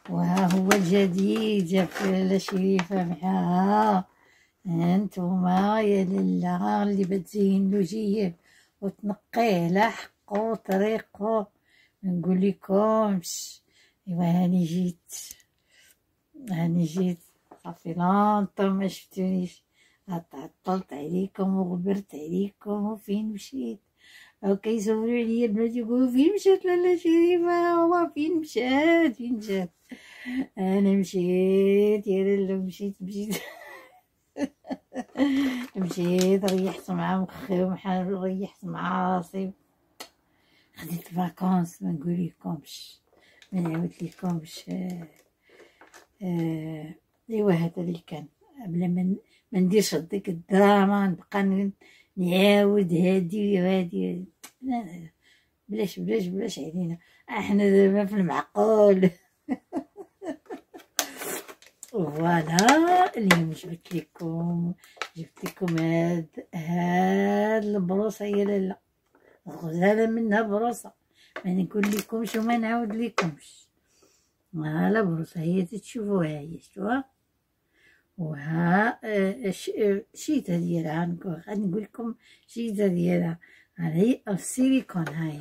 وها هو الجديد يا لاله شريفه معاها. هانتوما يا لاله اللي بتزين له جيب وتنقيه على حقه وطريقه. نقول لكمش ايوا هاني جيت صافي لونطو ما شفتونيش، تعطلت عليكم وغبرت عليكم وفين مشيت. او كيسولوا عليا البنات يقولوا فين مشات لاله شريفه، هو فين مشات انا مشيت يا لاله مشيت مشيت ريحت مع مخي ريحت مع راسي، خديت الفاكونس ما نقول لكمش ما نعاود لكمش. ايوا هذا اللي كان بلا ما نديرش ديك الدراما نبقى نعاود هادي وهادي. لا بلاش علينا، احنا دابا في المعقول. فوالا اليوم جبت لكم هاد البروصه يا لاله غزاله منها بروصه، ما نقول لكمش وما نعاود لكمش. فوالا بروصه هي تشوفوها هي شتوها، وها شيته ديالها غادي نقول لكم شيته ديالها. هاهي السيليكون، هاهي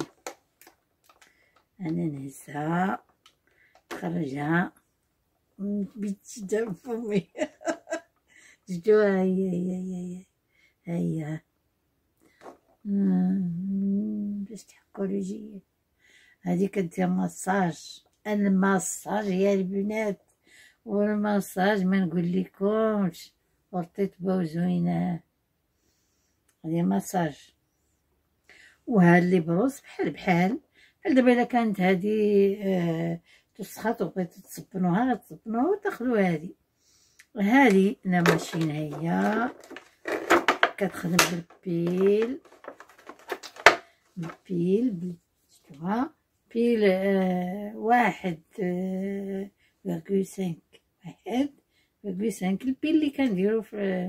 انا نهزها نخرجها بيتشد فمي. شفتوها هي باش تحكوا رجيل. هادي كدير ماساج، الماساج يا البنات، والماساج ما نقول لكمش ورطيطبه وزوينه. هادي ماساج، وهاد لي بروس بحال دابا الا كانت هادي تسخط وبغيتو تصبنوها وتاخدو هادي لا ماشين هي كتخدم بالبيل شفتوها بيل 1.5 البيل اللي كنديرو في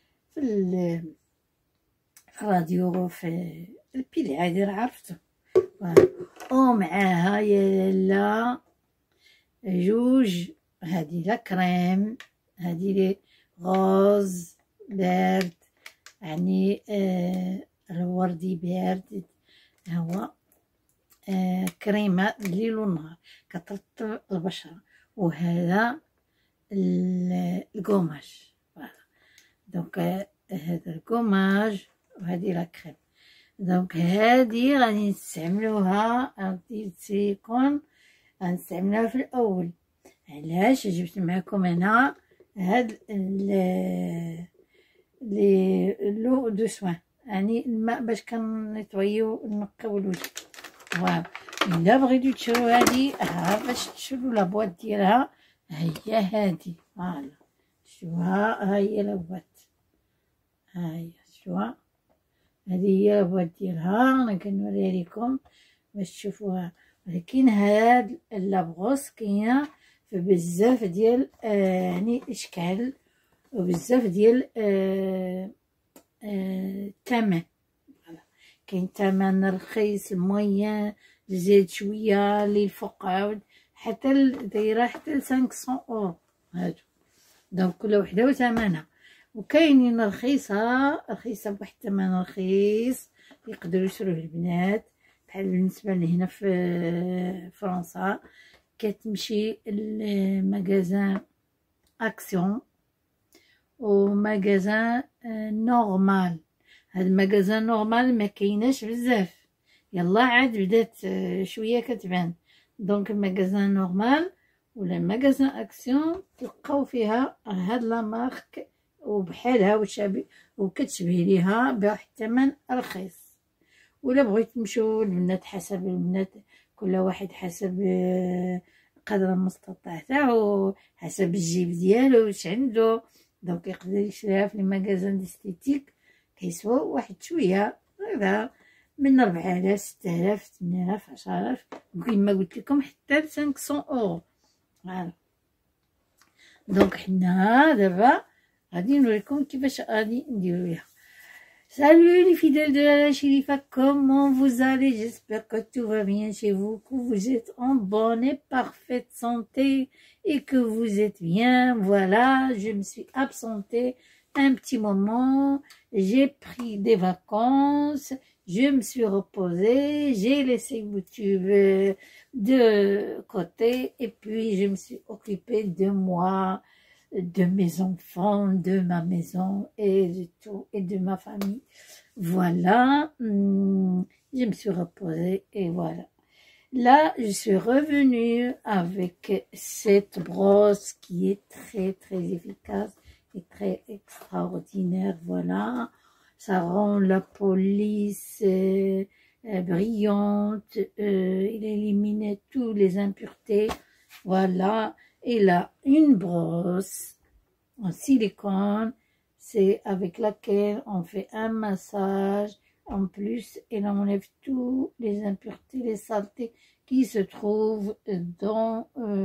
الراديو، في البيل العادي راه عرفتو. ومعاها يا لاله جوج، هادي لا كريم، هادي لي غوز بارد يعني الوردي بارد، هو كريمه الليل والنهار كترطب البشره. وهذا الكوماج، دونك هذا الكوماج وهذه لا كريم. دونك هذه غادي نستعملوها السيليكون غنستعملوها في الاول. علاش جبت معكم انا هاد لو دو سوان، يعني الماء باش كنطويو نقيو الوجه. فوالا الا بغيتو تشرو هادي باش تشرو لابواط ديالها هي هادي. فوالا شوفوها ها هي لابواط، ها هي شوفوها هذه هي لابواط ديالها. انا كنوريها لكم باش تشوفوها، ولكن هاد لابغوص كاينه في بزاف ديال يعني اشكال وبزاف ديال الثمن. كاين ثمن رخيص موين زيد شويه للفوق عاود حتى دايره حتى 500 اورو هادو. دونك كل وحده وثمنها، وكاينين رخيصه بواحد الثمن رخيص يقدروا يشروه البنات. بحال بالنسبه لهنا في فرنسا كتمشي المغازان اكسيون ومغازان نورمال. هاد المغازان نورمال ما كايناش بزاف، يلا عاد بدات شويه كتبان. دونك المغازان نورمال ولا مغازان اكسيون تلقاو فيها هاد لا مارك وبحالها وكتشبه ليها بواحد الثمن رخيص. ولا بغيت تمشيو البنات حسب البنات كل واحد حسب قدر المستطاع تاعو، حسب الجيب ديالو واش عنده. دونك يقدر يشريها في المغازان ديستيتيك كيسواو واحد شويه هذا من 4000 6000 8000 10000 كيما قلت لكم حتى 500 اورو. فوالا دونك حنا دابا غادي نوريكم كيفاش غادي نديروها. Salut les fidèles de la Chérifa, comment vous allez? J'espère que tout va bien chez vous, que vous êtes en bonne et parfaite santé et que vous êtes bien. Voilà, je me suis absentée un petit moment, j'ai pris des vacances, je me suis reposée, j'ai laissé YouTube de côté et puis je me suis occupée de moi, de mes enfants, de ma maison et de tout, et de ma famille. Voilà, je me suis reposée et voilà. Là, je suis revenue avec cette brosse qui est très, très efficace et très extraordinaire. Voilà, ça rend la peau lisse, brillante, il élimine toutes les impuretés. Voilà. Et là, une brosse en silicone, c'est avec laquelle on fait un massage. En plus, elle enlève toutes les impuretés, les saletés qui se trouvent dans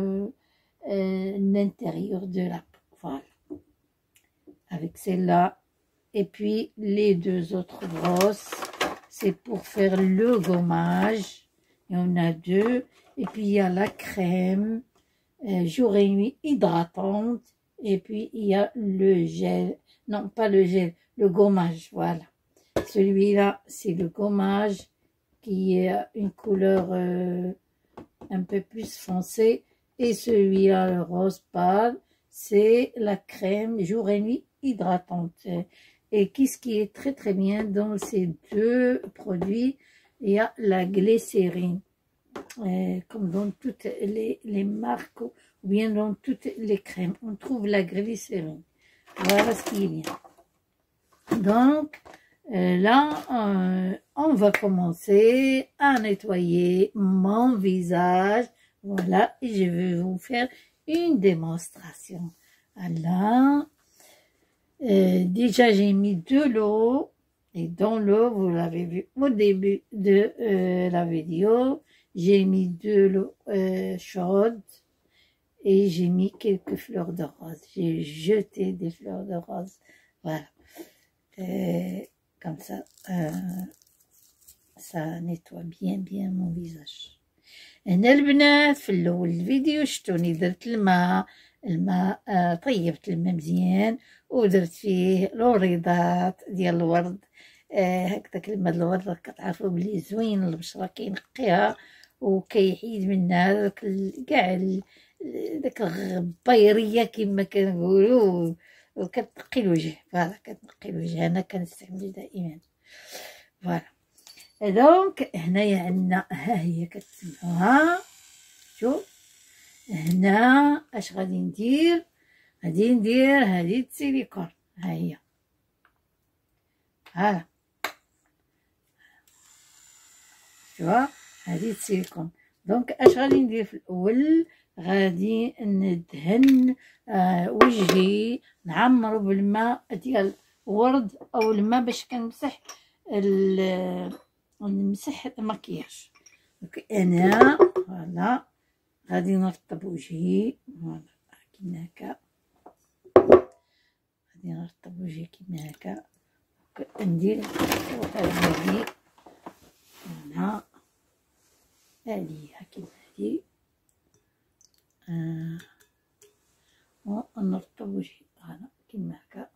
l'intérieur de la peau. Voilà. Avec celle-là. Et puis, les deux autres brosses, c'est pour faire le gommage. Il y en a deux. Et puis, il y a la crème. Jour et nuit hydratante, et puis il y a le gel, non pas le gel, le gommage, voilà. Celui-là, c'est le gommage qui a une couleur un peu plus foncée, et celui-là, le rose pâle, c'est la crème jour et nuit hydratante. Et qu'est-ce qui est très très bien dans ces deux produits, il y a la glycérine. Comme dans toutes les marques ou bien dans toutes les crèmes, on trouve la glycérine. Voilà ce qui est bien. Donc, là, on va commencer à nettoyer mon visage. Voilà, et je vais vous faire une démonstration. Voilà. Déjà, j'ai mis de l'eau. Et dans l'eau, vous l'avez vu au début de la vidéo, j'ai mis de l'eau chaude et j'ai mis quelques fleurs de rose. J'ai jeté des fleurs de rose. Voilà. Comme ça, ça nettoie bien bien mon visage. هنا البنات في الاول الفيديو شفتوني درت الماء طيبت الماء مزيان ودرت فيه الوريضات ديال الورد. هكذاك الماء د الورد كتعرفوا بلي زوين البشره كينقيها وكيحيد منها كاع داك الغبيريه كما كنقولوا وكتنقي الوجه. فوالا كتنقي الوجه، انا كنستعمل دائما. فوالا دونك هنايا عندنا ها هي كتسمعوها. شوف هنا اش غادي ندير هذه السيليكون. ها هي ها شوفوا هذه السيليكون. دونك اش غادي ندير في الاول؟ غادي ندهن وجهي، نعمرو بالماء ديال ورد او الماء باش كنمسح نمسح المكياج. دونك انا فوالا غادي نرطب وجهي فوالا كيما هكا، غادي نرطب وجهي كيما هكا، ندير هذه هنا هذه كيما هذه ونرطب وجهي هنا كيما هكا.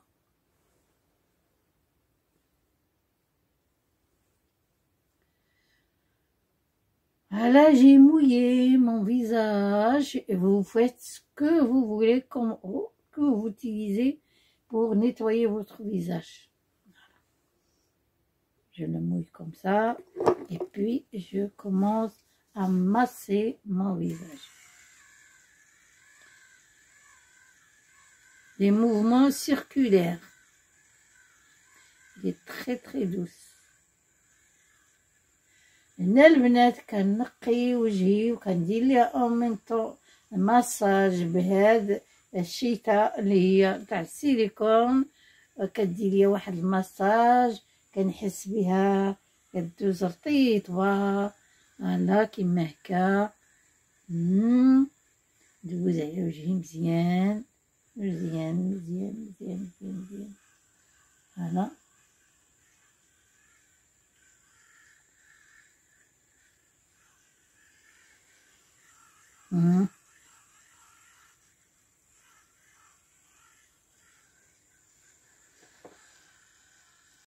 Voilà, j'ai mouillé mon visage et vous faites ce que vous voulez, comme que vous utilisez pour nettoyer votre visage. Voilà. Je le mouille comme ça et puis je commence à masser mon visage. Des mouvements circulaires. Il est très très douce. هنا البنات كنقي وجهي وكندير ليها اون طون مساج بهاد الشيتا اللي هي تاع السيليكون. كدير ليها واحد المساج كنحس بها كدوز رطيطبه هنا كيما هكا. دوز على وجهي مزيان مزيان مزيان مزيان مزيان مزيان. هنا